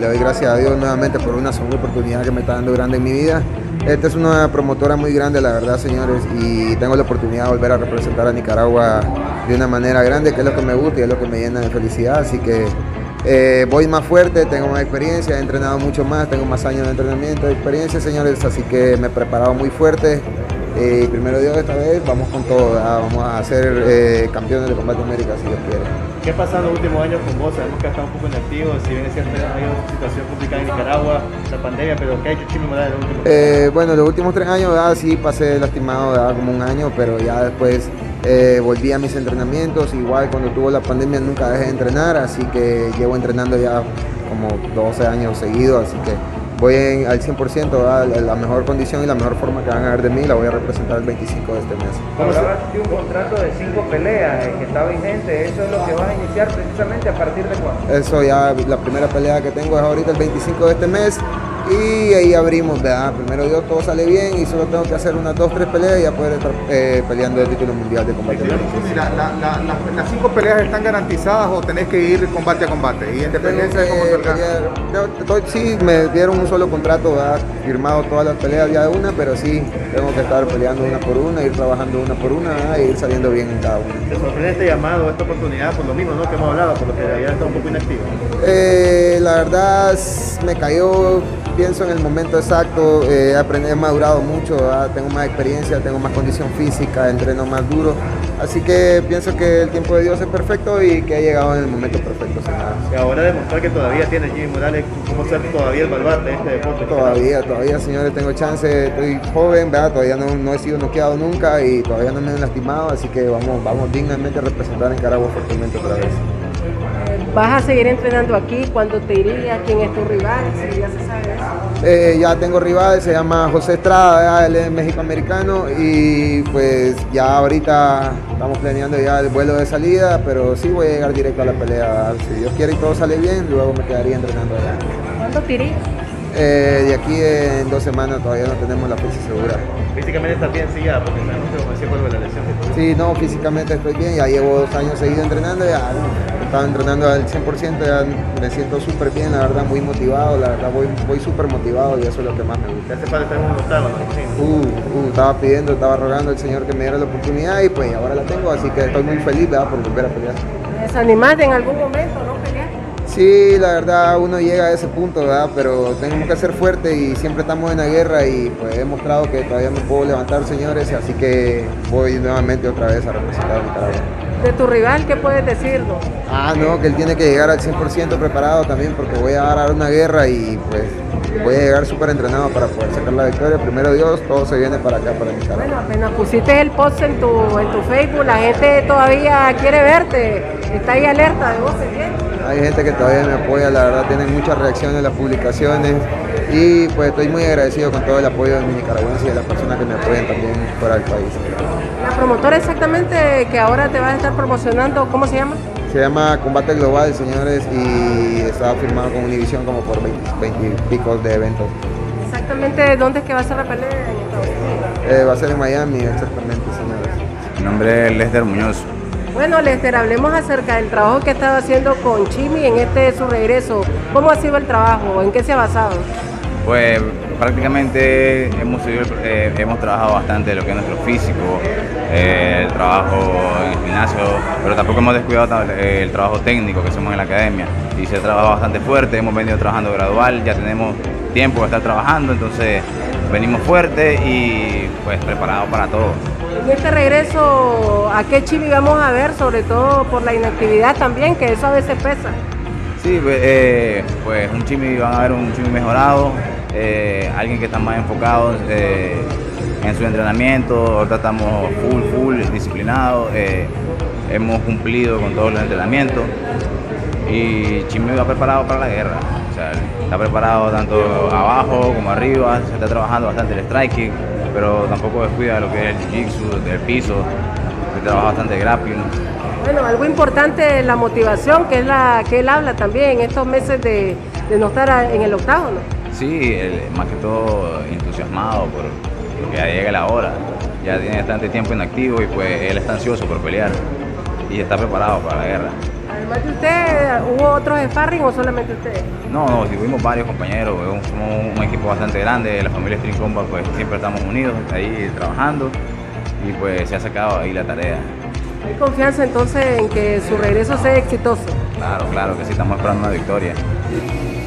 le doy gracias a Dios nuevamente por una segunda oportunidad que me está dando grande en mi vida. Esta es una promotora muy grande, la verdad, señores, y tengo la oportunidad de volver a representar a Nicaragua de una manera grande, que es lo que me gusta y es lo que me llena de felicidad. Así que voy más fuerte, tengo más experiencia, he entrenado mucho más, tengo más años de entrenamiento, de experiencia, señores, así que me he preparado muy fuerte. Primero Dios, esta vez vamos con todo, ¿verdad? Vamos a ser campeones de Combate América, si Dios quiere. ¿Qué ha pasado en los últimos años con vos? Sabemos que has estado un poco inactivo, si bien es cierto, hay una situación complicada en Nicaragua, la pandemia, pero ¿qué ha hecho Chimi Morales en los últimos años? Bueno, los últimos 3 años, ¿verdad? Sí pasé lastimado, ¿verdad? Como un año, pero ya después volví a mis entrenamientos. Igual cuando tuvo la pandemia nunca dejé de entrenar, así que llevo entrenando ya como 12 años seguidos, así que voy al 100%, ¿verdad? La mejor condición y la mejor forma que van a ver de mí la voy a representar el 25 de este mes. Hablabas de un contrato de 5 peleas que está vigente, ¿eso es lo que vas a iniciar precisamente a partir de cuándo? Eso ya, la primera pelea que tengo es ahorita el 25 de este mes y ahí abrimos, ¿verdad? Primero Dios, todo sale bien y solo tengo que hacer unas 2-3 peleas y ya poder estar peleando el título mundial de combate. ¿Las 5 peleas están garantizadas o tenés que ir combate a combate? Y independencia de cómo salga. Sí, me dieron un solo contrato, ¿verdad? Firmado todas las peleas ya de una, pero sí, tengo que estar peleando una por una, ir trabajando una por una, ¿verdad? Y ir saliendo bien en cada una. ¿Te sorprende este llamado, esta oportunidad, por lo mismo, ¿no? Que hemos hablado, por lo que había estado un poco inactivo? La verdad me cayó, pienso en el momento exacto, he madurado mucho, ¿verdad? Tengo más experiencia, tengo más condición física, entreno más duro, así que pienso que el tiempo de Dios es perfecto y que ha llegado en el momento perfecto. Y ahora demostrar que todavía tiene Chimi Morales cómo ser todavía el baluarte de este deporte. Todavía, señores, tengo chance, estoy joven, ¿verdad? Todavía no he sido noqueado nunca y todavía no me han lastimado, así que vamos dignamente a representar a Nicaragua fuertemente otra vez. ¿Vas a seguir entrenando aquí? ¿Cuándo te irías? ¿Quién es tu rival? Si ya se sabe eso. Ya tengo rival, se llama José Estrada, ¿verdad? Él es mexicoamericano y pues ya ahorita estamos planeando ya el vuelo de salida, pero sí voy a llegar directo a la pelea, ¿verdad? Si Dios quiere y todo sale bien, luego me quedaría entrenando allá. ¿Cuándo te irías? De aquí en 2 semanas todavía no tenemos la fecha segura. Físicamente estás bien, sí, ya, porque sabemos que como decía por la lesión que tuviste. Sí, no, físicamente estoy bien, ya llevo 2 años seguidos entrenando, ya estaba entrenando al 100%, ya me siento súper bien, la verdad, muy motivado, la verdad, voy súper motivado y eso es lo que más me gusta. ¿Te hace falta estar en un octavo, no? Estaba rogando al Señor que me diera la oportunidad y pues ahora la tengo, así que estoy muy feliz, ¿verdad? Por volver a pelear. ¿Te desanimaste en algún momento, no pelear? Sí, la verdad uno llega a ese punto, ¿verdad? Pero tenemos que ser fuertes y siempre estamos en la guerra y pues he mostrado que todavía me puedo levantar, señores, así que voy nuevamente otra vez a representar a Nicaragua. ¿De tu rival qué puedes decirnos? No, que él tiene que llegar al 100% preparado también porque voy a dar una guerra y pues voy a llegar súper entrenado para poder sacar la victoria. Primero Dios, todo se viene para acá, para Nicaragua. Bueno, apenas pusiste el post en tu Facebook, la gente todavía quiere verte, está ahí alerta de vos, ¿entiendes? Hay gente que todavía me apoya, la verdad tienen muchas reacciones las publicaciones y pues estoy muy agradecido con todo el apoyo de mis nicaragüenses y de las personas que me apoyan también fuera del país. La promotora exactamente que ahora te vas a estar promocionando, ¿cómo se llama? Se llama Combate Global, señores, y está firmado con Univision como por 20 y pico de eventos. Exactamente, ¿dónde es que va a ser la pelea en Estados Unidos? Va a ser en Miami, exactamente, señores. Mi nombre es Lester Muñoz. Bueno, Lester, hablemos acerca del trabajo que ha estado haciendo con Chimi en su regreso. ¿Cómo ha sido el trabajo? ¿En qué se ha basado? Pues prácticamente hemos trabajado bastante lo que es nuestro físico, el trabajo en el gimnasio, pero tampoco hemos descuidado el trabajo técnico que hacemos en la academia. Y se ha trabajado bastante fuerte, hemos venido trabajando gradual, ya tenemos tiempo de estar trabajando, entonces venimos fuerte y pues preparados para todo. En este regreso, ¿a qué Chimi vamos a ver? Sobre todo por la inactividad también, que eso a veces pesa. Sí, pues un Chimi, van a ver un Chimi mejorado, alguien que está más enfocado en su entrenamiento. Ahorita estamos full disciplinados, hemos cumplido con todos los entrenamientos y Chimi va preparado para la guerra. O sea, está preparado tanto abajo como arriba, se está trabajando bastante el striking, pero tampoco descuida lo que es el jiu-jitsu del piso, se trabaja bastante grappling. Bueno, algo importante es la motivación, que es la que él habla también en estos meses de no estar en el octágono. Sí, más que todo entusiasmado porque ya llega la hora, ya tiene bastante tiempo inactivo y pues él está ansioso por pelear y está preparado para la guerra. Además de usted, ¿hubo otros sparring o solamente usted? No, tuvimos varios compañeros, somos un equipo bastante grande, la familia Street Combat pues siempre estamos unidos ahí trabajando y pues se ha sacado ahí la tarea. ¿Hay confianza entonces en que su regreso sea exitoso? Claro que sí, estamos esperando una victoria.